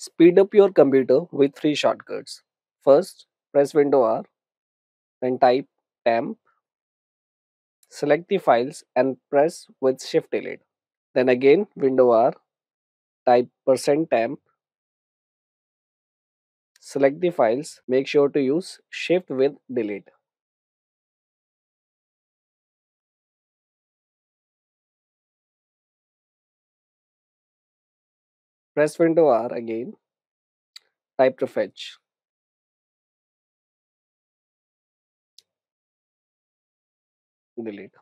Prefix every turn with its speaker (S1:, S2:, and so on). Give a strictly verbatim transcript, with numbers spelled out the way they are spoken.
S1: Speed up your computer with three shortcuts. First, press Window R, then type temp, select the files and press with Shift Delete. Then again Window R, type percent %temp, select the files, make sure to use Shift with Delete. Press Window R again, type to fetch. Delete.